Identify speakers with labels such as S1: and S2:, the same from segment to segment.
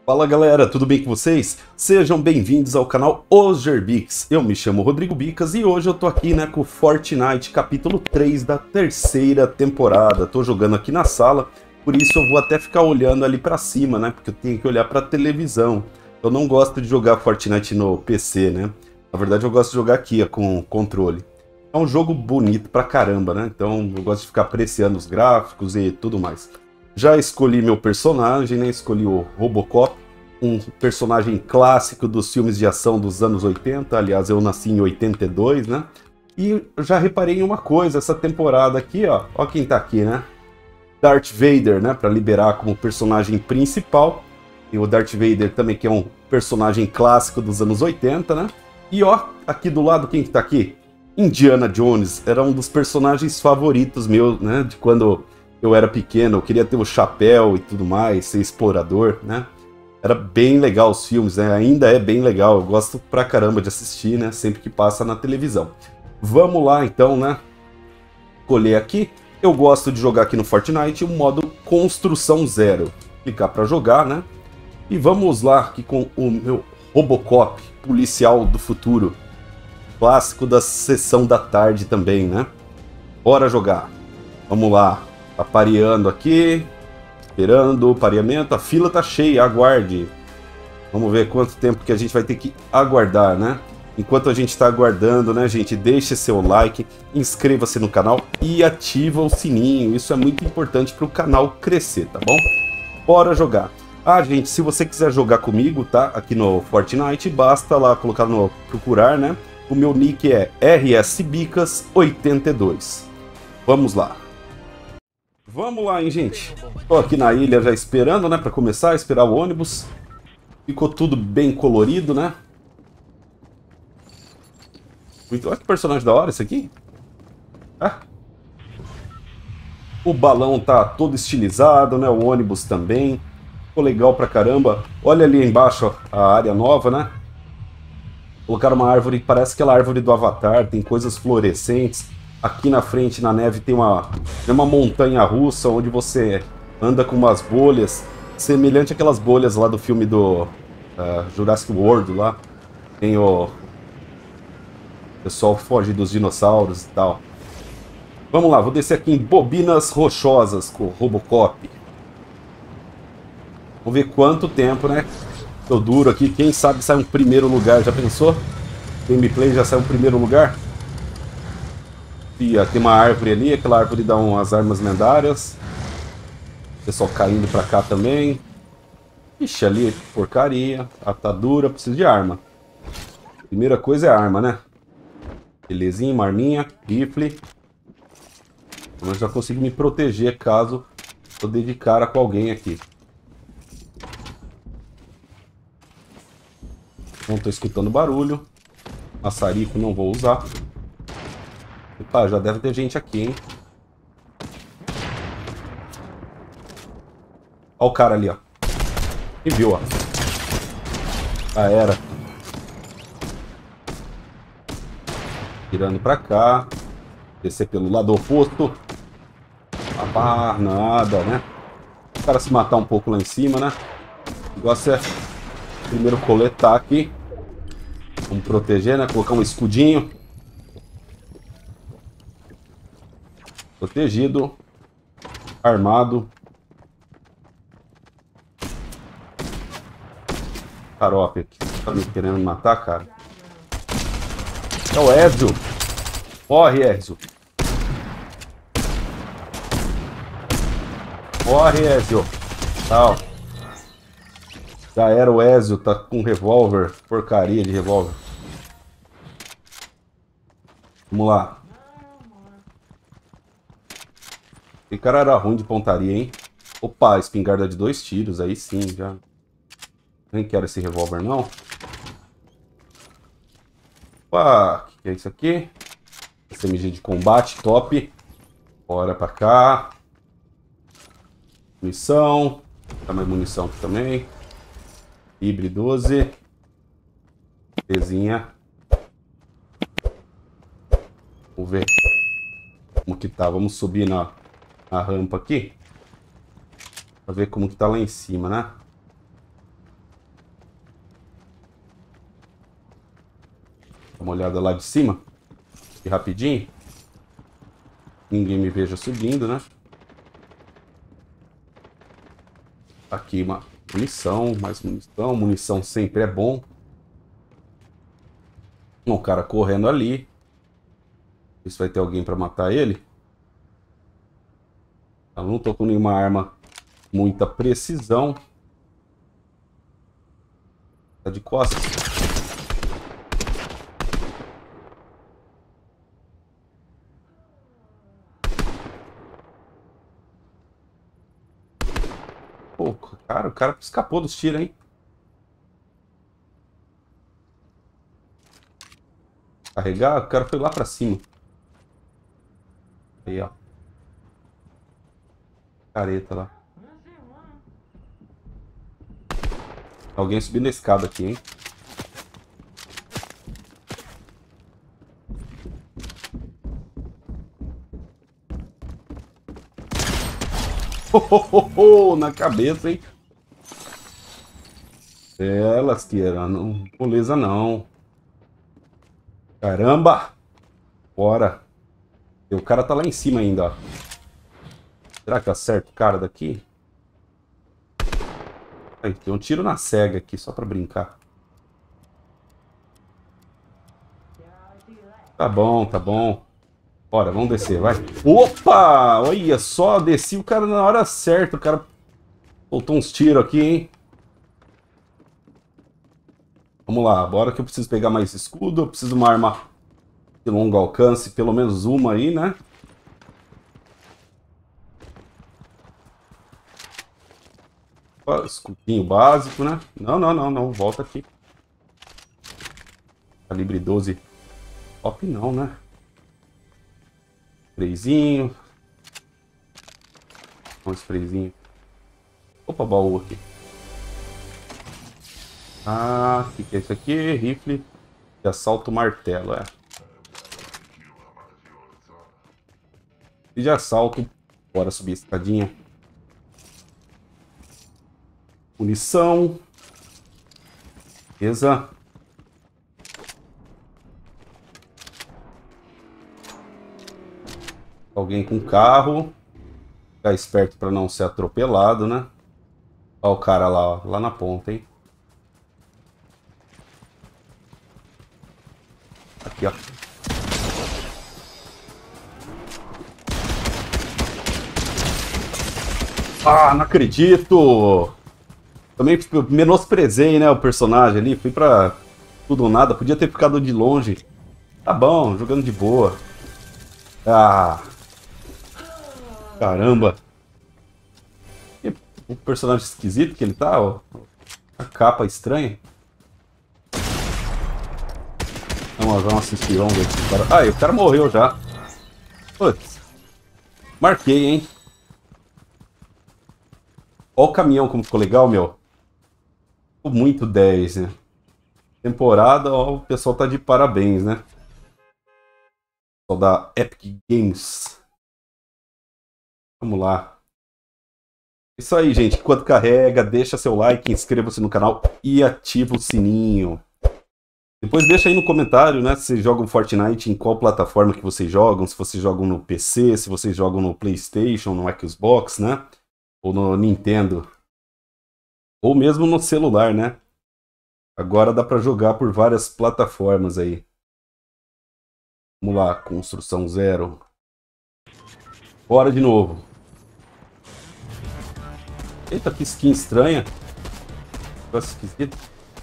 S1: Fala galera, tudo bem com vocês? Sejam bem-vindos ao canal Os Gerbix. Eu me chamo Rodrigo Bicas e hoje eu tô aqui com o Fortnite capítulo 3 da terceira temporada. Tô jogando aqui na sala, por isso eu vou até ficar olhando ali pra cima, né? Porque eu tenho que olhar pra televisão. Eu não gosto de jogar Fortnite no PC, né? Na verdade eu gosto de jogar aqui, ó, com controle. É um jogo bonito pra caramba, né? Então eu gosto de ficar apreciando os gráficos e tudo mais. Já escolhi meu personagem, né? Escolhi o Robocop, um personagem clássico dos filmes de ação dos anos 80. Aliás, eu nasci em 82, né? E já reparei em uma coisa, essa temporada aqui, ó. Ó quem tá aqui, né? Darth Vader, né? Pra liberar como personagem principal. E o Darth Vader também, que é um personagem clássico dos anos 80, né? E ó, aqui do lado, quem que tá aqui? Indiana Jones. Era um dos personagens favoritos meus, né? De quando eu era pequeno, eu queria ter o chapéu e tudo mais, ser explorador, né? Era bem legal os filmes, né? Ainda é bem legal, eu gosto pra caramba de assistir, né? Sempre que passa na televisão. Vamos lá então, né? Escolher aqui. Eu gosto de jogar aqui no Fortnite o modo Construção Zero. Clicar pra jogar, né? E vamos lá aqui com o meu Robocop, policial do futuro. Clássico da sessão da tarde também, né? Bora jogar. Vamos lá. Tá pareando aqui. Esperando o pareamento. A fila tá cheia, aguarde. Vamos ver quanto tempo que a gente vai ter que aguardar, né? Enquanto a gente está aguardando, né, gente? Deixe seu like, inscreva-se no canal e ativa o sininho. Isso é muito importante para o canal crescer, tá bom? Bora jogar. Ah, gente, se você quiser jogar comigo, tá? Aqui no Fortnite, basta lá colocar no procurar, né? O meu nick é rsbicas82. Vamos lá. Vamos lá, hein, gente. Tô aqui na ilha já esperando, né, pra começar, esperar o ônibus. Ficou tudo bem colorido, né? Muito... Olha que personagem da hora esse aqui. Ah. O balão tá todo estilizado, né? O ônibus também. Ficou legal pra caramba. Olha ali embaixo, ó, a área nova, né? Colocaram uma árvore, parece aquela árvore do Avatar, tem coisas fluorescentes. Aqui na frente, na neve, tem uma montanha russa onde você anda com umas bolhas, semelhante àquelas bolhas lá do filme do Jurassic World lá. Tem o pessoal foge dos dinossauros e tal. Vamos lá, vou descer aqui em Bobinas Rochosas com o Robocop. Vamos ver quanto tempo, né? Eu duro aqui, quem sabe sai um primeiro lugar, já pensou? Gameplay já sai um primeiro lugar? Tem uma árvore ali, aquela árvore dá umas armas lendárias. Pessoal caindo pra cá também. Ixi, ali, porcaria. Atadura, preciso de arma. Primeira coisa é arma, né? Belezinha, uma arminha, rifle. Eu já consigo me proteger caso eu dê de cara com alguém aqui. Não tô escutando barulho. Maçarico não vou usar. Opa, já deve ter gente aqui, hein? Olha o cara ali, ó. E viu, ó. Já era. Virando pra cá. Descer pelo lado oposto. Ah, nada, né? O cara se matar um pouco lá em cima, né? O negócio é primeiro coletar aqui. Vamos proteger, né? Colocar um escudinho. Protegido. Armado. Xarope aqui. Tá me querendo me matar, cara? É o Ezio. Corre, Ezio. Corre, Ezio. Tal. Já era o Ezio, tá com um revólver. Porcaria de revólver. Vamos lá. Esse cara era ruim de pontaria, hein? Opa, espingarda de 2 tiros. Aí sim, já. Nem quero esse revólver, não. Opa, o que é isso aqui? SMG de combate, top. Bora pra cá. Munição. Tá mais munição aqui também. Libre 12. Pezinha. Vamos ver como que tá. Vamos subir na rampa aqui. Pra ver como que tá lá em cima, né? Dá uma olhada lá de cima. E rapidinho. Ninguém me veja subindo, né? Aqui uma munição, mais munição. Munição sempre é bom. Um cara correndo ali. Se vai ter alguém pra matar ele. Eu não tô com nenhuma arma muita precisão. Tá de costas. Pô, cara, o cara escapou dos tiros, hein? Carregar, o cara foi lá pra cima. Aí, ó. Careta lá. Alguém subindo a escada aqui, hein? Na cabeça, hein? É, lasqueira. Não, moleza não. Caramba! Bora. E o cara tá lá em cima ainda, ó. Será que acerta o cara daqui? Aí, tem um tiro na cega aqui, só pra brincar. Tá bom, tá bom. Bora, vamos descer, vai. Opa! Olha só, desci o cara na hora certa. O cara soltou uns tiros aqui, hein? Vamos lá, bora que eu preciso pegar mais escudo. Eu preciso de uma arma de longo alcance, pelo menos uma aí, né? Escudinho básico, né? Não, não, não, não. Volta aqui. Calibre 12. Top não, né? Sprayzinho. Um sprayzinho. Opa, baú aqui. Ah, o que é isso aqui? Rifle de assalto martelo, é. E de assalto. Bora subir a escadinha. Munição. Beleza. Alguém com carro. Ficar esperto para não ser atropelado, né? Olha o cara lá, ó, lá na ponta, hein? Aqui, ó. Ah, não acredito! Também menosprezei, né, o personagem ali. Fui pra tudo ou nada. Podia ter ficado de longe. Tá bom, jogando de boa. Ah... Caramba. E o personagem esquisito que ele tá, ó. A capa estranha. Vamos assistir, vamos ver se o cara... Ah, e o cara morreu já. Putz. Marquei, hein. Ó o caminhão como ficou legal, meu. Ficou muito 10, né. Temporada, ó, o pessoal tá de parabéns, né. O pessoal da Epic Games. Vamos lá. Isso aí, gente. Enquanto carrega, deixa seu like, inscreva-se no canal e ativa o sininho. Depois deixa aí no comentário, né, se vocês jogam Fortnite, em qual plataforma que vocês jogam, se vocês jogam no PC, se vocês jogam no PlayStation, no Xbox, né, ou no Nintendo, ou mesmo no celular, né. Agora dá pra jogar por várias plataformas aí. Vamos lá, construção 0. Bora de novo. Eita, que skin estranha. Negócio esquisito.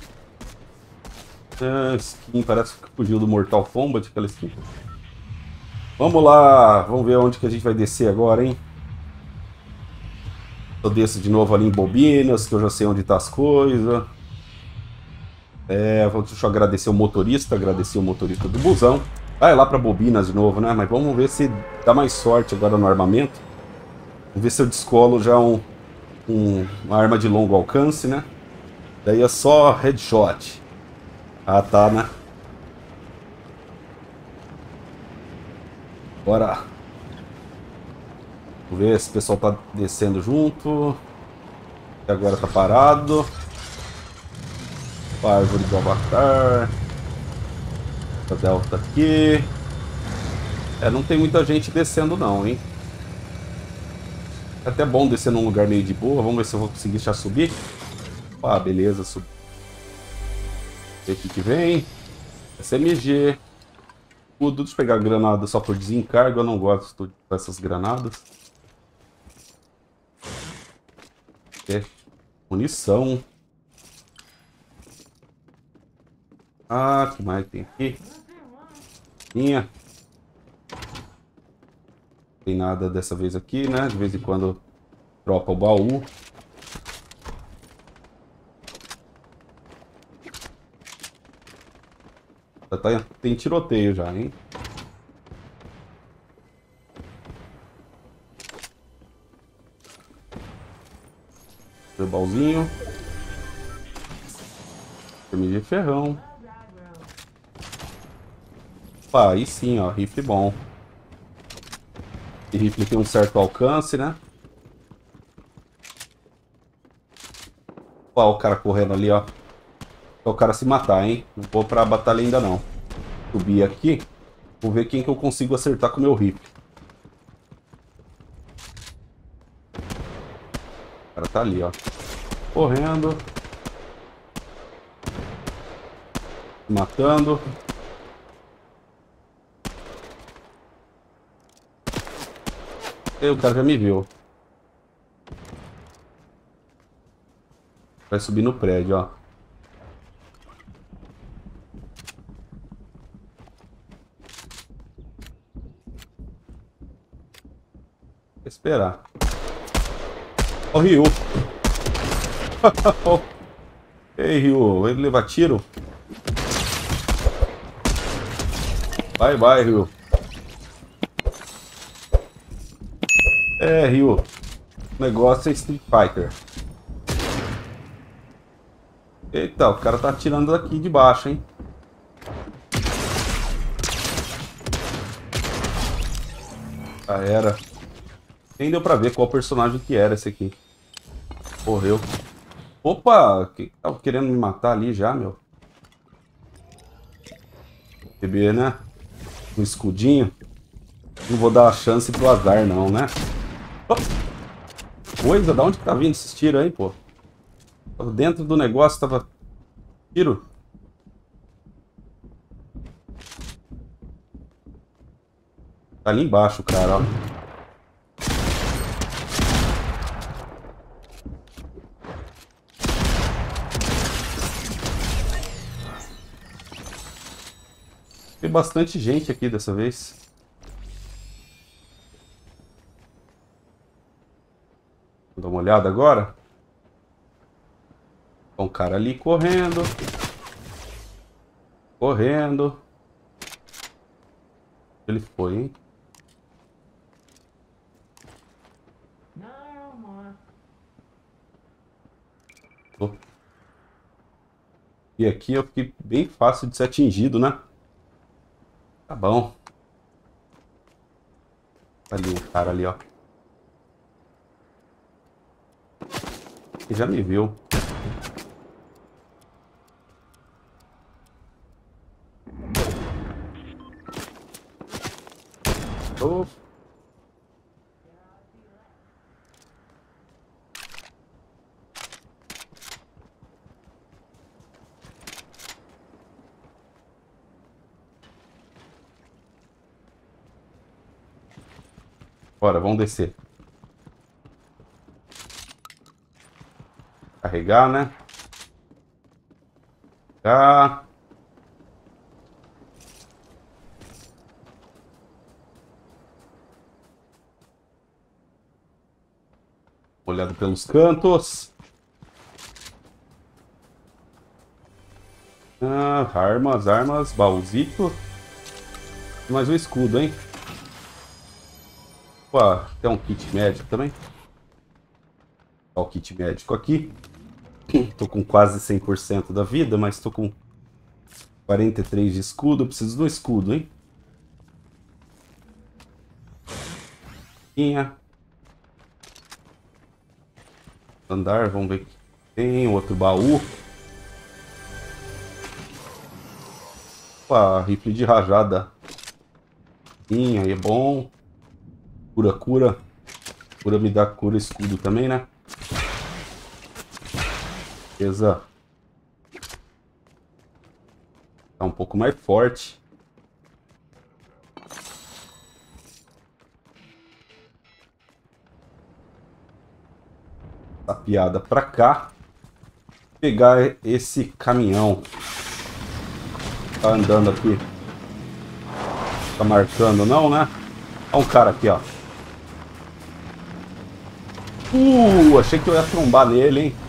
S1: Skin, parece que fugiu do Mortal Kombat, aquela skin. Vamos lá, vamos ver onde que a gente vai descer agora, hein? Eu desço de novo ali em Bobinas, que eu já sei onde tá as coisas. Deixa eu agradecer o motorista do busão. Ah, é lá pra Bobinas de novo, né? Mas vamos ver se dá mais sorte agora no armamento. Vamos ver se eu descolo já uma arma de longo alcance, né? Daí é só headshot. Ah, tá, né? Bora. Vamos ver se o pessoal tá descendo junto. E agora tá parado. Árvore do Avatar. A Delta aqui. Não tem muita gente descendo não, hein? É até bom descer num lugar meio de boa. Vamos ver se eu vou conseguir já subir. Ah, beleza, subi. Ver o que vem. SMG. Tudo. Deixa eu pegar a granada só por desencargo. Eu não gosto dessas granadas. Munição. Ah, que mais tem aqui? Tinha. Não tem nada dessa vez aqui, né? De vez em quando tropa o baú. Tem tiroteio já, hein? Baúzinho. Terminei de ferrão. Opa, aí sim, ó. Rifle bom. E rifle tem um certo alcance, né? Ó, o cara correndo ali, ó. Pra o cara se matar, hein? Não vou pra batalha ainda não. Subir aqui. Vou ver quem que eu consigo acertar com o meu rifle. O cara tá ali, ó. Correndo. Matando. E o cara já me viu. Vai subir no prédio, ó. Vou esperar. Ó o Ryu. Ei, Ryu. Ele leva tiro? Vai, Ryu. Ryu. O negócio é Street Fighter. Eita, o cara tá atirando daqui de baixo, hein? Já era. Nem deu pra ver qual personagem que era esse aqui. Morreu. Opa! Que tava querendo me matar ali já, meu. Bebê, né? Um escudinho. Não vou dar a chance pro azar, não, né? Oh! Coisa, da onde que tá vindo esses tiros aí, pô? Dentro do negócio tava tiro. Tá ali embaixo, cara, ó. Tem bastante gente aqui dessa vez. Vou dar uma olhada agora. Tem um cara ali correndo. Correndo. Ele foi, hein? Oh. E aqui eu fiquei bem fácil de ser atingido, né? Tá bom. Ali um cara ali, ó. Ele já me viu. Oh. Bora, vamos descer. Carregar, né? Carregar. Olhado pelos cantos. Ah, armas, baúzito. E mais um escudo, hein? Opa, tem um kit médico também. Olha o kit médico aqui. Tô com quase 100% da vida, mas tô com 43 de escudo. Eu preciso do escudo, hein? Andar, vamos ver o que tem. Outro baú. Opa, rifle de rajada. Sim, aí é bom. Cura, cura. Cura me dá cura, escudo também, né? Beleza. Tá um pouco mais forte. Essa piada pra cá. Pegar esse caminhão. Tá andando aqui. Tá marcando não, né? Olha um cara aqui, ó. Achei que eu ia trombar nele, hein?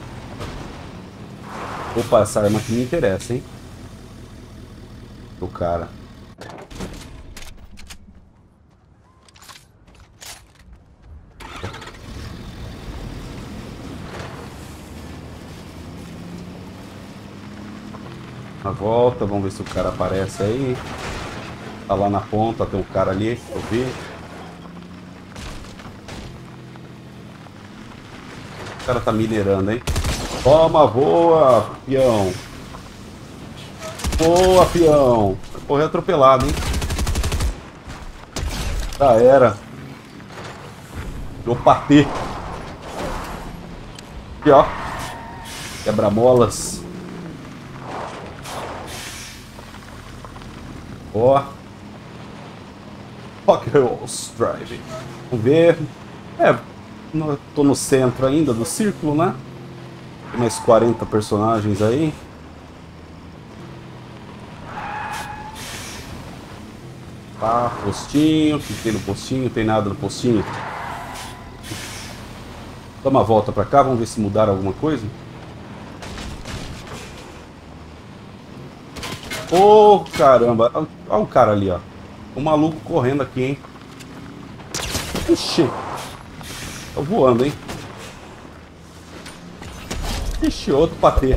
S1: Opa, essa arma aqui me interessa, hein? O cara. Na volta, vamos ver se o cara aparece aí. Tá lá na ponta, tem um cara ali, eu vi. O cara tá minerando, hein? Toma, voa, peão. Boa, peão. Vai correr atropelado, hein? Já era. Vou bater. Aqui, ó. Quebra-molas. Ó. Rock Hills Drive. Vamos ver. Tô no centro ainda do círculo, né? Tem mais 40 personagens aí. Tá, postinho. O que tem no postinho? Tem nada no postinho. Dá uma volta pra cá, vamos ver se mudaram alguma coisa. Ô, caramba. Olha o cara ali, ó. O maluco correndo aqui, hein. Ixi. Tô voando, hein. Ixi, outro patê.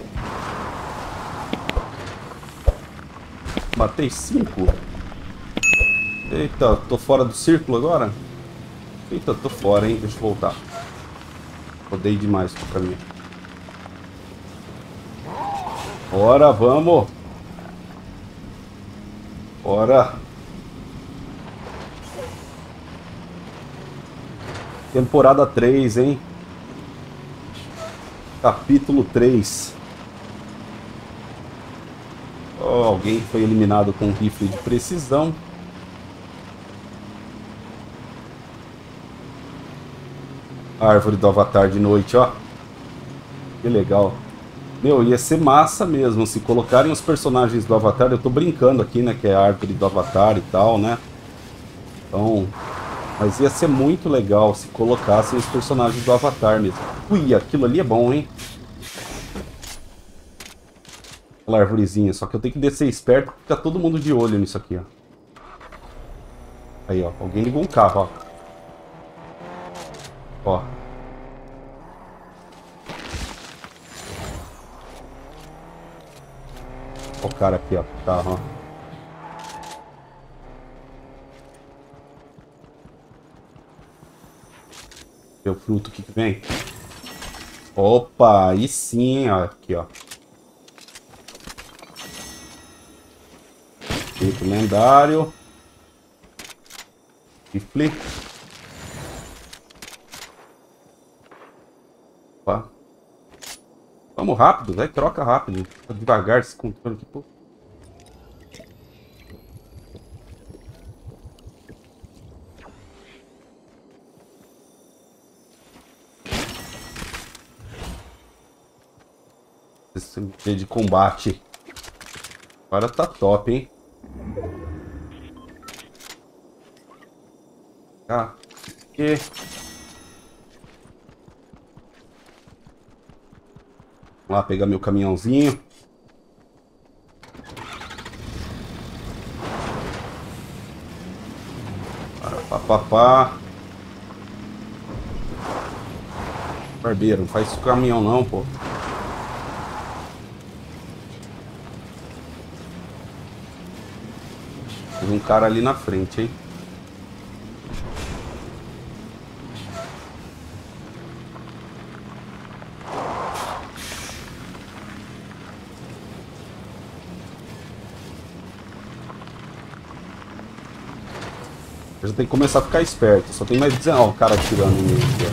S1: Matei 5. Eita, tô fora do círculo agora? Eita, tô fora, hein. Deixa eu voltar. Rodei demais pro caminho. Bora, vamos. Bora. Temporada 3, hein? Capítulo 3. Oh, alguém foi eliminado com um rifle de precisão. Árvore do Avatar de noite, ó. Que legal. Meu, ia ser massa mesmo se colocarem os personagens do Avatar. Eu tô brincando aqui, né? Que é a árvore do Avatar e tal, né? Então... Mas ia ser muito legal se colocassem os personagens do Avatar mesmo. Ui, aquilo ali é bom, hein? Aquela arvorezinha. Só que eu tenho que descer esperto, porque fica todo mundo de olho nisso aqui, ó. Aí, ó. Alguém ligou um carro, ó. Ó. Ó o cara aqui, ó. Carro, ó. Ver o fruto que vem. Opa, aí sim, ó. Aqui, ó. Feito lendário. Rifle. Opa. Vamos rápido, vai, troca rápido. Tá devagar esse controle aqui, pô. Esse de combate. Agora tá top, hein? Ah, e... Vamos lá pegar meu caminhãozinho. Pá. Barbeiro, não faz isso com o caminhão não, pô. Tem um cara ali na frente, hein? Já tem que começar a ficar esperto. Só tem mais 19. Ó, o cara atirando em mim aqui,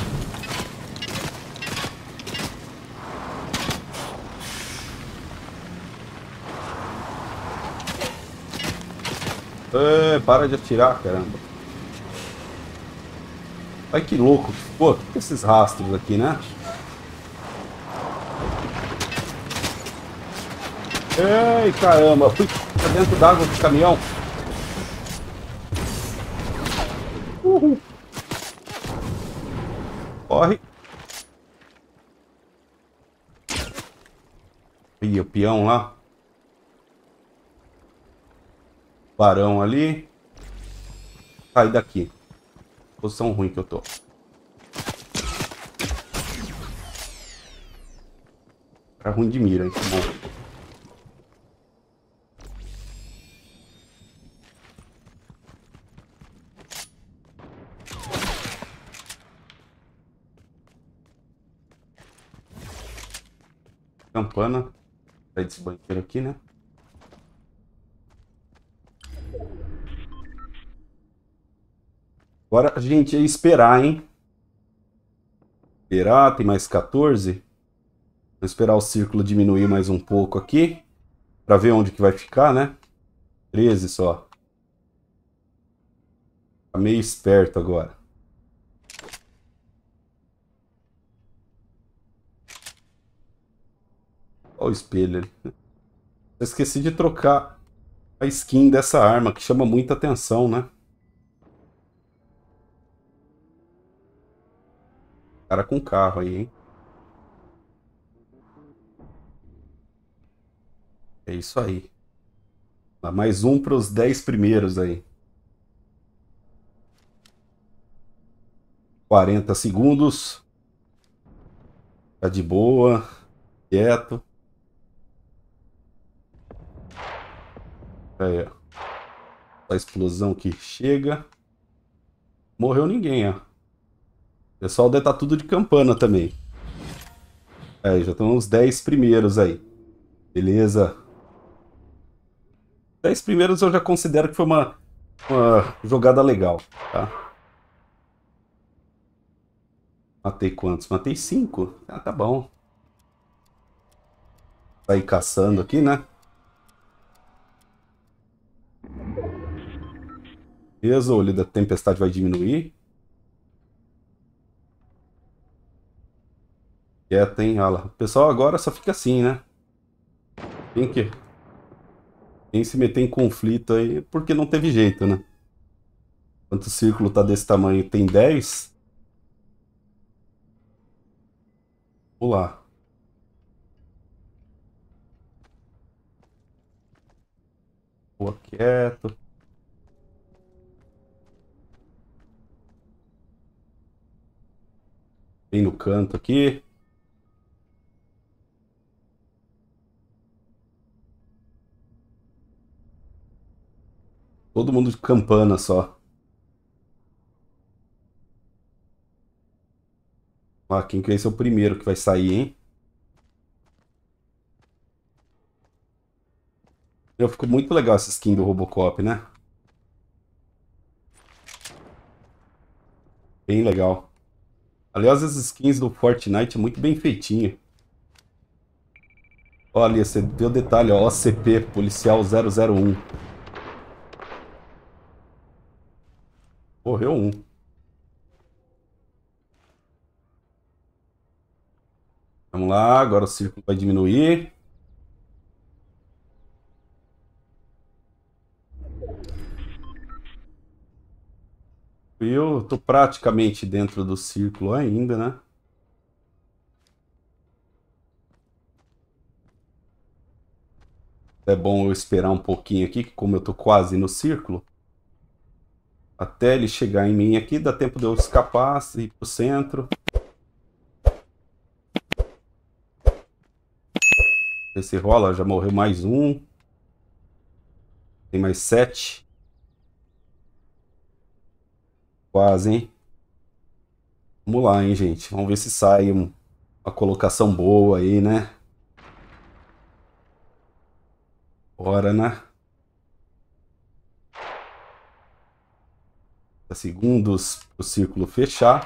S1: ó. Para de atirar, caramba. Olha que louco que ficou. Que esses rastros aqui, né? Ei, caramba. Fui pra dentro d'água do caminhão. Uhul. Corre. Ih, o peão lá. Barão ali. Sai daqui. Posição ruim que eu tô. Tá ruim de mira, hein? Que bom. Campana. Sai desse banheiro aqui, né? Agora a gente ia esperar, hein? Esperar, tem mais 14. Vamos esperar o círculo diminuir mais um pouco aqui. Pra ver onde que vai ficar, né? 13 só. Tá meio esperto agora. Olha o espelho ali. Eu esqueci de trocar a skin dessa arma, que chama muita atenção, né? Cara com carro aí, hein? É isso aí. Dá mais um para os 10 primeiros aí. 40 segundos. Tá de boa. Quieto. Aí, ó. A explosão que chega. Morreu ninguém, ó. O pessoal deve estar tudo de campana também. Aí, já estão os 10 primeiros aí. Beleza. 10 primeiros eu já considero que foi uma jogada legal, tá? Matei quantos? Matei 5. Ah, tá bom. Sair caçando aqui, né? Beleza, o olho da tempestade vai diminuir. Quieto, hein? Olha lá. O pessoal agora só fica assim, né? Quem se meter em conflito aí, porque não teve jeito, né? Quanto o círculo tá desse tamanho, tem 10. Vamos lá. Boa, quieto. Bem no canto aqui. Todo mundo de campana só. Ah, quem que vai ser o primeiro que vai sair, hein? Ficou muito legal essa skin do Robocop, né? Bem legal. Aliás, as skins do Fortnite é muito bem feitinha. Olha, você vê o detalhe, ó, OCP, Policial 001. Morreu um. Vamos lá, agora o círculo vai diminuir. Eu tô praticamente dentro do círculo ainda, né? É bom eu esperar um pouquinho aqui, que como eu tô quase no círculo, até ele chegar em mim aqui, dá tempo de eu escapar, ir pro centro. Ver se rola, já morreu mais um. Tem mais 7. Quase, hein? Vamos lá, hein, gente. Vamos ver se sai uma colocação boa aí, né? Bora, né? segundos para o círculo fechar.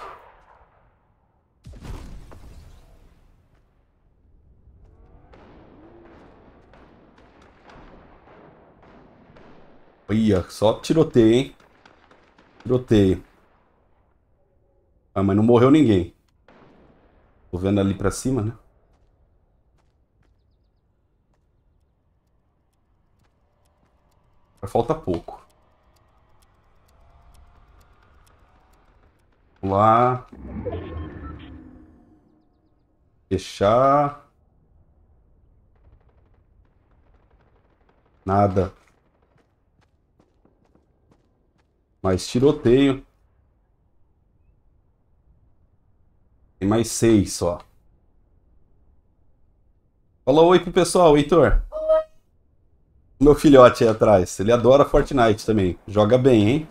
S1: Olha, só tiroteio, hein? Tiroteio. Ah, mas não morreu ninguém. Tô vendo ali pra cima, né? Falta pouco. Vamos lá. Fechar. Nada. Mais tiroteio. Tem mais 6 só. Fala oi pro pessoal, Heitor. Meu filhote aí atrás. Ele adora Fortnite também. Joga bem, hein?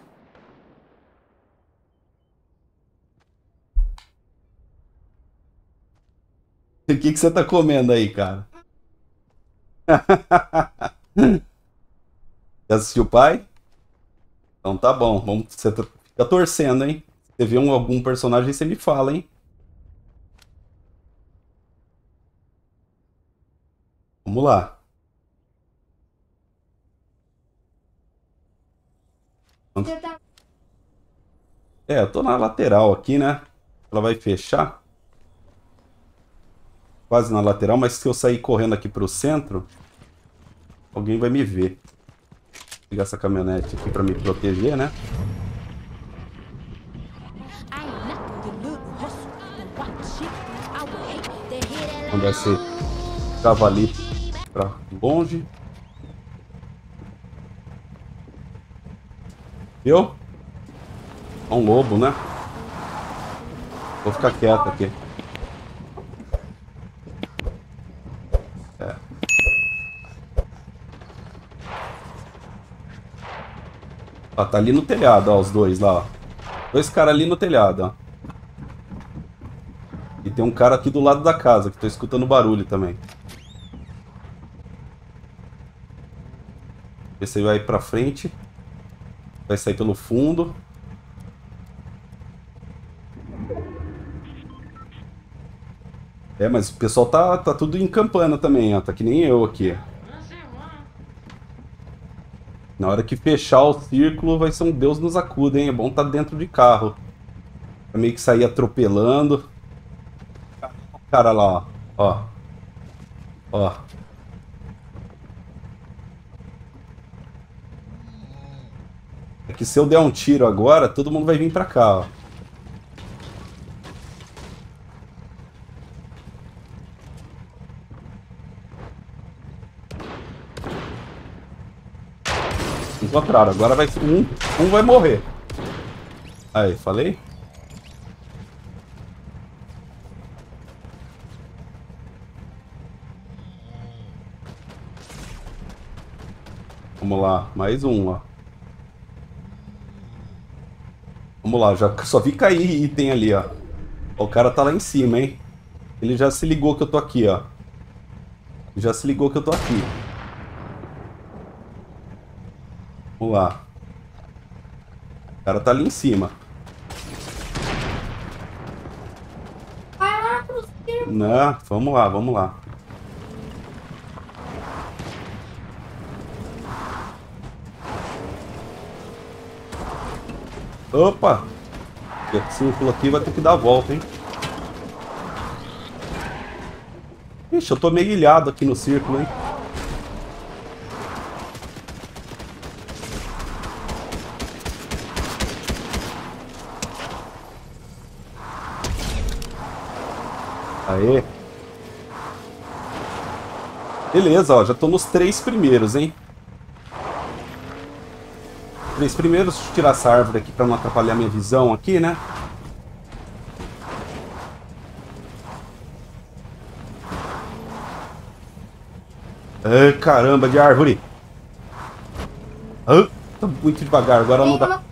S1: O que você tá comendo aí, cara? Já assistiu o pai? Então tá bom. Vamos, você fica torcendo, hein? Se você vê algum personagem, você me fala, hein? Vamos lá. É, eu tô na lateral aqui, né? Ela vai fechar. Quase na lateral, mas se eu sair correndo aqui pro centro, alguém vai me ver. Vou pegar essa caminhonete aqui pra me proteger, né? Mandar esse cavalo pra longe. Viu? É um lobo, né? Vou ficar quieto aqui. É. Ó, tá ali no telhado, ó, os dois lá, ó. Dois caras ali no telhado, ó. E tem um cara aqui do lado da casa, que tô escutando barulho também. Esse aí vai pra frente. Vai sair pelo fundo. É, mas o pessoal tá tudo encampando também, ó. Tá que nem eu aqui. Na hora que fechar o círculo, vai ser um Deus nos acuda, hein? É bom tá dentro de carro. Pra meio que sair atropelando. O cara lá, ó. Ó. É que se eu der um tiro agora, todo mundo vai vir pra cá, ó. Encontraram. Agora vai um vai morrer. Aí, falei? Vamos lá, mais um, ó. Vamos lá, já só vi cair item ali, ó. O cara tá lá em cima, hein? Ele já se ligou que eu tô aqui, ó. Já se ligou que eu tô aqui. Vamos lá. O cara tá ali em cima. Não, vamos lá, vamos lá. Opa! Esse círculo aqui vai ter que dar a volta, hein? Ixi, eu tô meio ilhado aqui no círculo, hein? Aê! Beleza, ó, já tô nos 3 primeiros, hein? 3 primeiros, deixa eu tirar essa árvore aqui pra não atrapalhar minha visão aqui, né? Ai, caramba de árvore! Ah, tá muito devagar, agora não dá.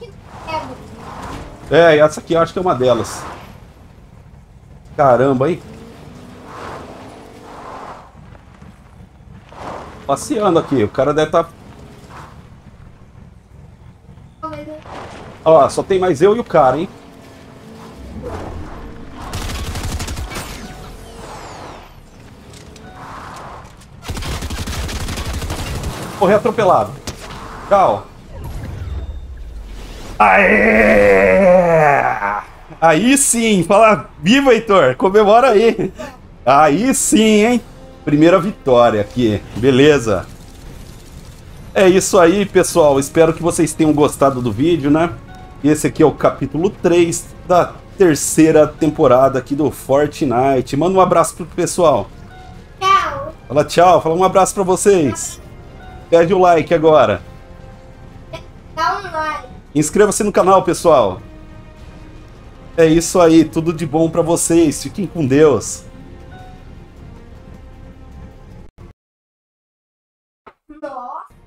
S1: É, essa aqui eu acho que é uma delas. Caramba, hein? Passeando aqui, o cara deve estar... Ó, só tem mais eu e o cara, hein? Correr atropelado. Tchau. Aê! Aí sim, fala, viva, Heitor, comemora aí. Aí sim, hein? Primeira vitória aqui, beleza. É isso aí, pessoal, espero que vocês tenham gostado do vídeo, né? Esse aqui é o capítulo 3 da terceira temporada aqui do Fortnite. Manda um abraço pro pessoal.
S2: Tchau.
S1: Fala tchau, fala um abraço pra vocês. Pede o like agora.
S2: Dá um like.
S1: Inscreva-se no canal, pessoal. É isso aí, tudo de bom pra vocês. Fiquem com Deus.
S2: Nossa.